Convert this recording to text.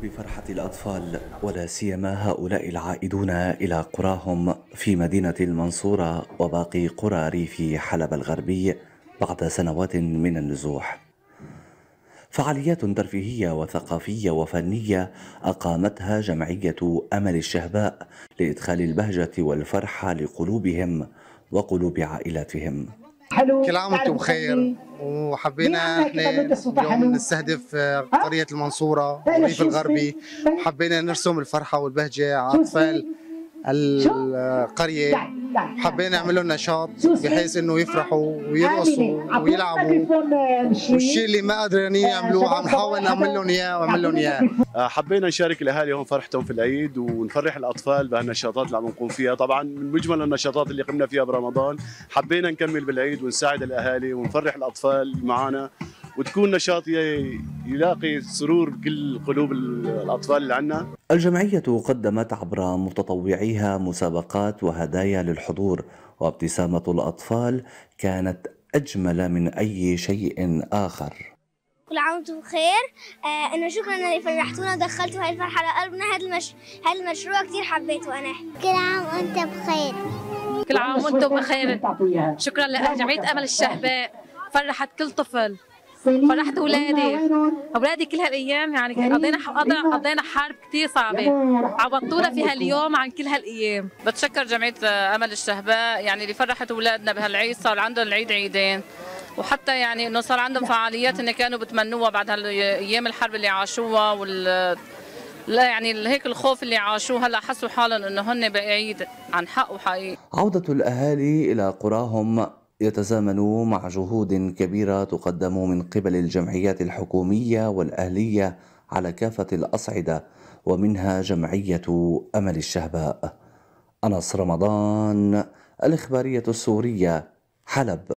بفرحة الأطفال ولا سيما هؤلاء العائدون إلى قراهم في مدينة المنصورة وباقي قرى ريف حلب الغربي بعد سنوات من النزوح. فعاليات ترفيهية وثقافية وفنية أقامتها جمعية أمل الشهباء لإدخال البهجة والفرحة لقلوبهم وقلوب عائلاتهم. كل عام وانتم بخير، وحبينا احنا اليوم نستهدف قرية المنصورة والريف الغربي، وحبينا نرسم الفرحة والبهجة على أطفال القرية. حبينا نعمل لهم نشاط بحيث انه يفرحوا ويرقصوا ويلعبوا، والشيء اللي ما قادرين يعملوه عم نحاول نعمل لهم اياه ونعمل لهم اياه. حبينا نشارك الاهالي هون فرحتهم في العيد ونفرح الاطفال بهالنشاطات اللي عم نقوم فيها. طبعا من مجمل النشاطات اللي قمنا فيها برمضان حبينا نكمل بالعيد ونساعد الاهالي ونفرح الاطفال معنا، وتكون نشاط يلاقي سرور بكل قلوب الأطفال اللي عنا. الجمعية قدمت عبر متطوعيها مسابقات وهدايا للحضور، وابتسامة الأطفال كانت أجمل من أي شيء آخر. كل عام وانتم بخير. انه شكرا اللي فرحتونا ودخلتوا هاي الفرحة على قلبنا. هذا المشروع كثير حبيته أنا. كل عام وانت بخير. كل عام وانتم بخير. شكرا لجمعية أمل الشهباء، فرحت كل طفل، فرحت اولادي كل هالايام. يعني قضينا حرب كثير صعبه، عوضتونا في هاليوم عن كل هالايام. بتشكر جمعيه امل الشهباء يعني اللي فرحت اولادنا بهالعيد، صار عندهم العيد عيدين، وحتى يعني انه صار عندهم فعاليات اللي كانوا بتمنوها بعد هالايام الحرب اللي عاشوها لا يعني هيك الخوف اللي عاشوه، هلا حسوا حالهم انه هن بعيد عن حق وحقيقي. عودة الاهالي الى قراهم يتزامن مع جهود كبيرة تقدم من قبل الجمعيات الحكومية والأهلية على كافة الأصعدة، ومنها جمعية أمل الشهباء. أنس رمضان، الإخبارية السورية، حلب.